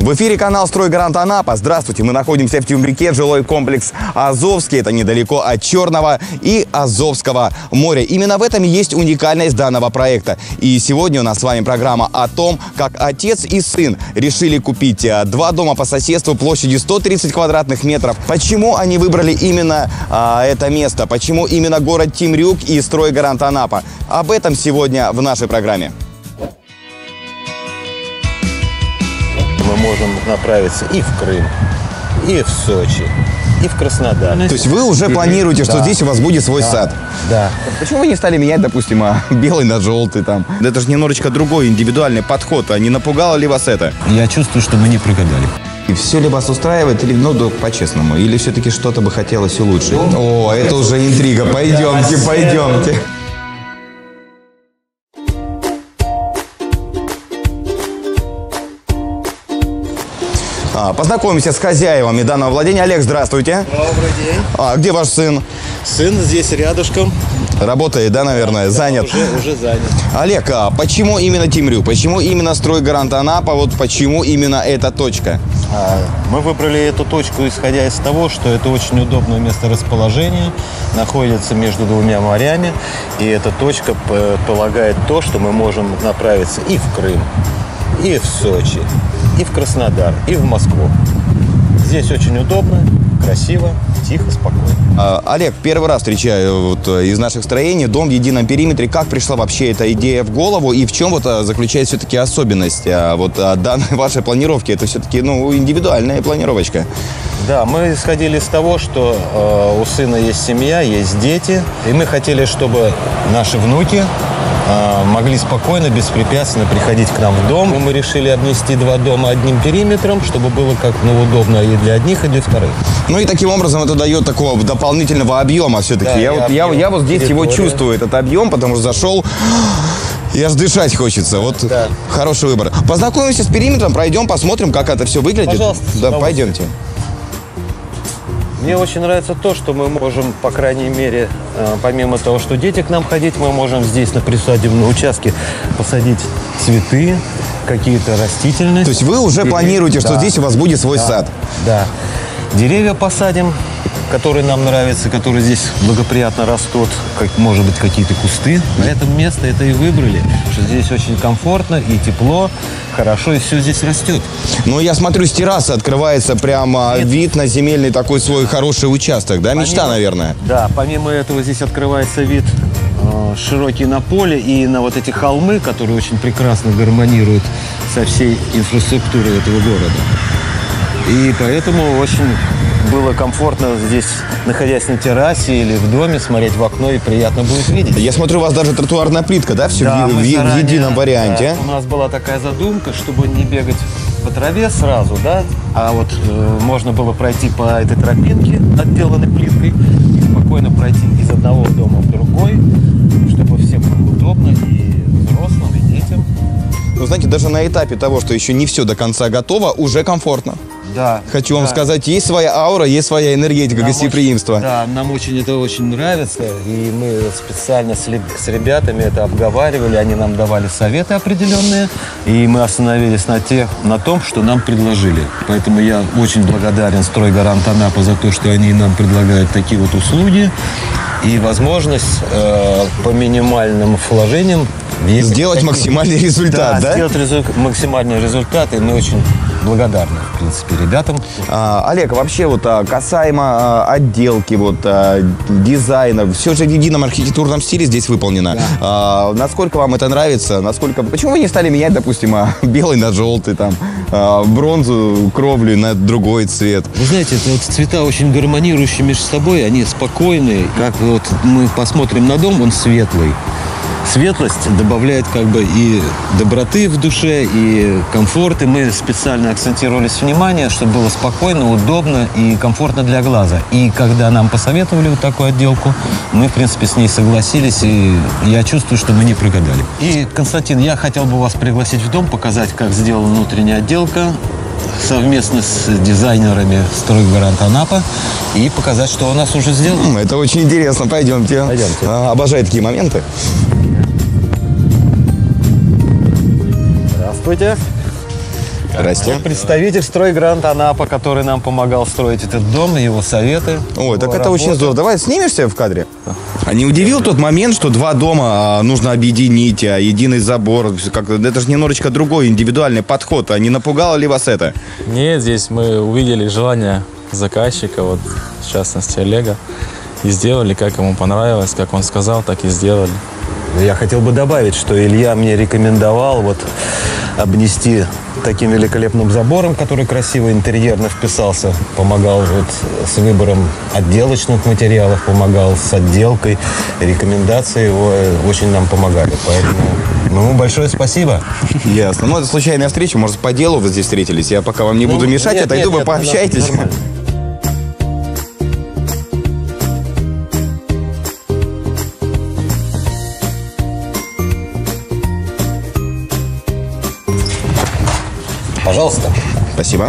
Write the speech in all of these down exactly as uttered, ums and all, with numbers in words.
В эфире канал «Стройгарант Анапа». Здравствуйте, мы находимся в Тюмбике, жилой комплекс Азовский. Это недалеко от Черного и Азовского моря. Именно в этом и есть уникальность данного проекта. И сегодня у нас с вами программа о том, как отец и сын решили купить два дома по соседству площадью сто тридцать квадратных метров. Почему они выбрали именно а, это место? Почему именно город Темрюк и «Стройгарант Анапа? Об этом сегодня в нашей программе. Мы можем направиться и в Крым, и в Сочи, и в Краснодар. То есть вы уже планируете, что да. здесь у вас будет свой да. сад? Да. Почему вы не стали менять, допустим, белый на желтый там? Это же немножечко другой индивидуальный подход. А не напугало ли вас это? Я чувствую, что мы не прогадали. И все ли вас устраивает, или, ну, да, по-честному, или все-таки что-то бы хотелось улучшить? О, это уже интрига. Пойдемте, пойдемте. А, познакомимся с хозяевами данного владения. Олег, здравствуйте. Добрый день. А где ваш сын? Сын здесь рядышком. Работает, да, наверное? Да, занят? Уже, уже занят. Олег, а почему именно Темрюк? Почему именно «Стройгарант Анапа»? Вот почему именно эта точка? Мы выбрали эту точку, исходя из того, что это очень удобное месторасположение, находится между двумя морями, и эта точка полагает то, что мы можем направиться и в Крым, и в Сочи, и в Краснодар, и в Москву. Здесь очень удобно, красиво, тихо, спокойно. А, Олег, первый раз встречаю вот, из наших строений дом в едином периметре. Как пришла вообще эта идея в голову и в чем вот заключается все-таки особенность а, вот, а, данной вашей планировки? Это все-таки ну, индивидуальная планировочка. Да, мы исходили из того, что э, у сына есть семья, есть дети, и мы хотели, чтобы наши внуки э, могли спокойно, беспрепятственно приходить к нам в дом. И мы решили обнести два дома одним периметром, чтобы было как ну, удобно и для одних, и для вторых. Ну и таким образом это дает такого дополнительного объема все-таки. Да, я, вот, я, я вот здесь территория. его чувствую, этот объем, потому что зашел... И аж дышать хочется. Вот Да. Хороший выбор. Познакомимся с периметром, пройдем, посмотрим, как это все выглядит. Пожалуйста, с Да, удовольствием. пойдемте. Мне очень нравится то, что мы можем, по крайней мере, э, помимо того, что дети к нам ходить, мы можем здесь на присадебном участке посадить цветы, какие-то растительности. То есть вы уже Деревья. планируете, что Да. здесь у вас будет свой Да. сад? Да. Деревья посадим, которые нам нравятся, которые здесь благоприятно растут, как, может быть, какие-то кусты. На этом место это и выбрали, что здесь очень комфортно и тепло, хорошо, и все здесь растет. Ну, я смотрю, с террасы открывается прямо Нет. вид на земельный такой свой хороший участок, да? Мечта, Помимо- наверное. Да, помимо этого здесь открывается вид э, широкий на поле и на вот эти холмы, которые очень прекрасно гармонируют со всей инфраструктурой этого города. И поэтому очень было комфортно здесь, находясь на террасе или в доме, смотреть в окно, и приятно будет видеть. Я смотрю, у вас даже тротуарная плитка, да? Все Да, в, мы в- в заранее, едином варианте. да, у нас была такая задумка, чтобы не бегать по траве сразу, да, а вот э, можно было пройти по этой тропинке, отделанной плиткой, и спокойно пройти из одного дома в другой, чтобы всем было удобно, и взрослым, и детям. Ну, знаете, даже на этапе того, что еще не все до конца готово, уже комфортно. Да. Хочу вам да. сказать, есть своя аура, есть своя энергетика, Нам гостеприимство. очень- да, нам очень это очень нравится, и мы специально с, ли- с ребятами это обговаривали, они нам давали советы определенные, и мы остановились на, тех, на том, что нам предложили. Поэтому я очень благодарен «Стройгарант Анапа» за то, что они нам предлагают такие вот услуги и возможность э, по минимальным вложениям въехать Сделать в такие- максимальный результат, да? сделать резу- максимальный результат, и мы очень благодарны, в принципе, ребятам. А, Олег, вообще вот а, касаемо а, отделки, вот а, дизайна, все же в едином архитектурном стиле здесь выполнено. А, насколько вам это нравится? Насколько? Почему вы не стали менять, допустим, а, белый на желтый, там, а, бронзу, кровлю на другой цвет? Вы знаете, это вот цвета очень гармонирующие между собой, они спокойные. Как вот мы посмотрим на дом, он светлый. Светлость добавляет как бы и доброты в душе, и комфорт. И мы специально акцентировались внимание, чтобы было спокойно, удобно и комфортно для глаза. И когда нам посоветовали вот такую отделку, мы, в принципе, с ней согласились, и я чувствую, что мы не прогадали. И, Константин, я хотел бы вас пригласить в дом, показать, как сделана внутренняя отделка, совместно с дизайнерами «Стройгарант Анапа», и показать, что у нас уже сделано. Это очень интересно. Пойдемте. Пойдемте. А, обожаю такие моменты. Здравствуйте. Здрасте. Представитель «Стройгарант Анапа», который нам помогал строить этот дом, его советы. Ой, так его это очень работа. здорово. Давай снимешься в кадре? А не удивил тот момент, что два дома а, нужно объединить, а единый забор? Как, это же немножечко другой индивидуальный подход. А не напугало ли вас это? Нет, здесь мы увидели желание заказчика, вот в частности Олега, и сделали, как ему понравилось, как он сказал, так и сделали. Я хотел бы добавить, что Илья мне рекомендовал вот обнести таким великолепным забором, который красиво интерьерно вписался. Помогал вот с выбором отделочных материалов, помогал с отделкой. Рекомендации его очень нам помогали. Поэтому ему большое спасибо. Ясно. Ну, это случайная встреча. Может, по делу вы здесь встретились. Я пока вам не буду Ну, мешать, нет, отойду, нет, вы нет, пообщаетесь. нормально. Пожалуйста. Спасибо.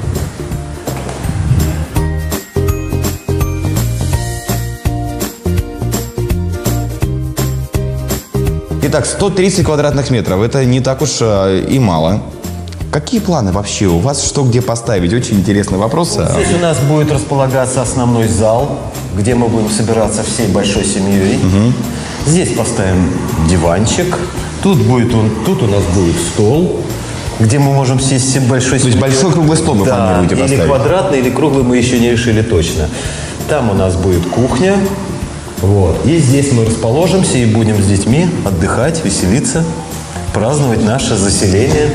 Итак, сто тридцать квадратных метров. Это не так уж а, и мало. Какие планы вообще? У вас что где поставить? Очень интересный вопрос. Вот здесь у нас будет располагаться основной зал, где мы будем собираться всей большой семьей. Угу. Здесь поставим диванчик. Тут будет он, тут у нас будет стол, где мы можем сесть всей большой семьей. То есть большой круглый стол вы да, планируете поставить? или квадратный, или круглый, мы еще не решили точно. Там у нас будет кухня. Вот. И здесь мы расположимся и будем с детьми отдыхать, веселиться, праздновать наше заселение.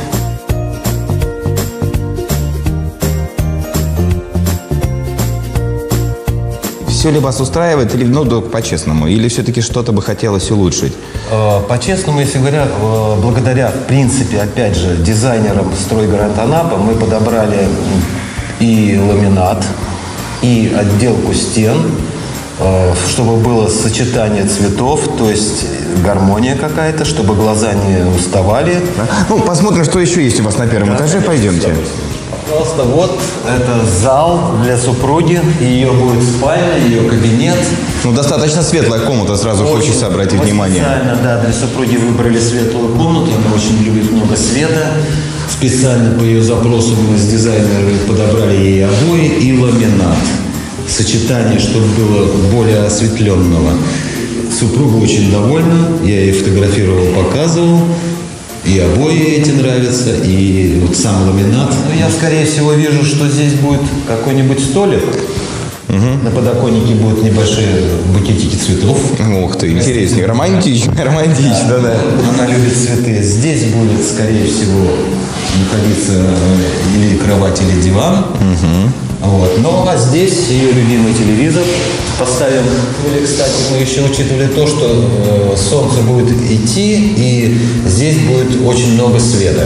Все ли вас устраивает, или ну, да, по-честному, или все-таки что-то бы хотелось улучшить? По-честному, если говоря, благодаря, в принципе, опять же, дизайнерам «Стройгарант Анапа» мы подобрали и ламинат, и отделку стен, чтобы было сочетание цветов, то есть гармония какая-то, чтобы глаза не уставали. Ну, посмотрим, что еще есть у вас на первом этаже. Пойдемте. Пожалуйста, вот это зал для супруги, ее будет спальня, ее кабинет. Ну, достаточно светлая комната, сразу Очень, хочется обратить мы внимание. Специально, да, для супруги выбрали светлую комнату, она очень любит много света. Специально по ее запросу мы с дизайнером подобрали ей обои и ламинат. Сочетание, чтобы было более осветленного. Супруга очень довольна, я ей фотографировал, показывал. И обои эти нравятся, и вот сам ламинат. Ну, я, скорее всего, вижу, что здесь будет какой-нибудь столик. Угу. На подоконнике будут небольшие букетики цветов. Ух ты, интереснее. Романтично, романтично, да, да. Она любит цветы. Здесь будет, скорее всего, находиться или кровать, или диван. Угу. Вот. Ну, а здесь ее любимый телевизор поставим. Или, кстати, мы еще учитывали то, что э, солнце будет идти, и здесь будет очень много света.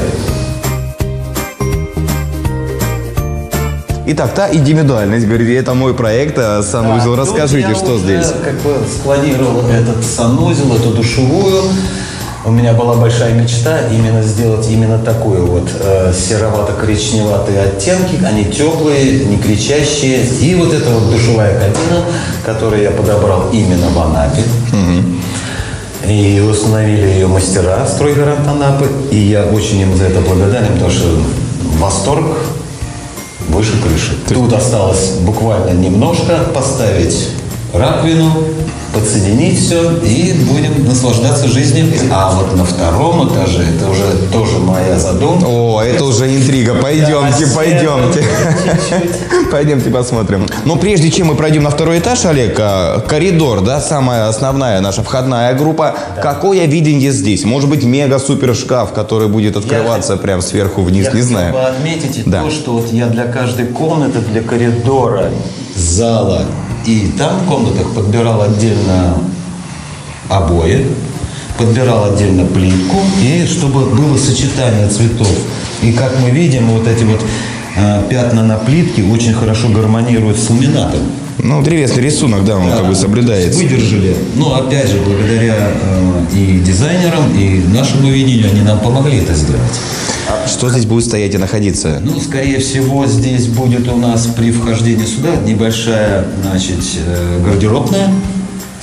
Итак, та индивидуальность, говорите, это мой проект, санузел. Да, расскажите, я что уже, здесь? Как бы спланировал этот санузел, эту душевую. У меня была большая мечта именно сделать именно такую вот э, серовато-коричневатые оттенки. Они теплые, не кричащие. И вот эта вот душевая кабина, которую я подобрал именно в Анапе. Угу. И установили ее мастера «Стройгарант Анапы». И я очень им за это благодарен, потому что восторг выше крыши. Тут осталось буквально немножко поставить раковину, подсоединить все и будем наслаждаться жизнью. А вот на втором этаже, это уже тоже моя задумка. О, это уже интрига. Пойдемте, Да, пойдемте. Пойдемте посмотрим. Но прежде чем мы пройдем на второй этаж, Олег, коридор, да, самая основная наша входная группа. Да. Какое видение здесь? Может быть, мега-супер шкаф, который будет открываться я, прям сверху вниз, я не знаю. Я хотел бы отметить да. то, что вот я для каждой комнаты, для коридора, зала и там в комнатах подбирал отдельно обои, подбирал отдельно плитку, и чтобы было сочетание цветов. И как мы видим, вот эти вот э, пятна на плитке очень хорошо гармонируют с ламинатом. Ну, древесный рисунок, да, он да, как бы соблюдается. Выдержали. Но опять же, благодаря э, и дизайнерам, и нашему видению, они нам помогли это сделать. Что здесь будет стоять и находиться? Ну, скорее всего, здесь будет у нас при вхождении сюда небольшая, значит, гардеробная.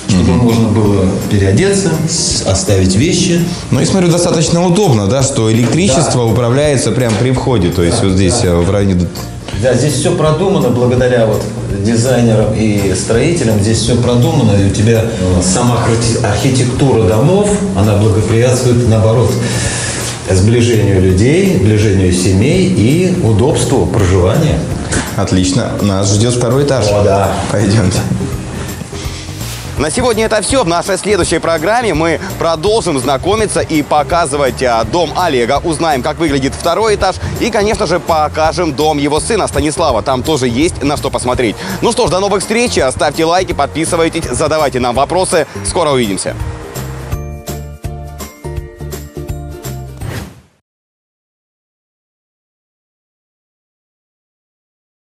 чтобы можно было переодеться, с- оставить вещи. Ну и смотрю, достаточно удобно, да, что электричество управляется прямо при входе, то есть вот здесь э, в районе... Да, здесь все продумано благодаря вот дизайнерам и строителям. Здесь все продумано, и у тебя э, сама архи- архитектура домов, она благоприятствует, наоборот, сближению людей, сближению семей и удобству проживания. Отлично, нас ждет второй этаж. О, да. Пойдемте. На сегодня это все. В нашей следующей программе мы продолжим знакомиться и показывать а, дом Олега. Узнаем, как выглядит второй этаж. И, конечно же, покажем дом его сына Станислава. Там тоже есть на что посмотреть. Ну что ж, до новых встреч. Ставьте лайки, подписывайтесь, задавайте нам вопросы. Скоро увидимся.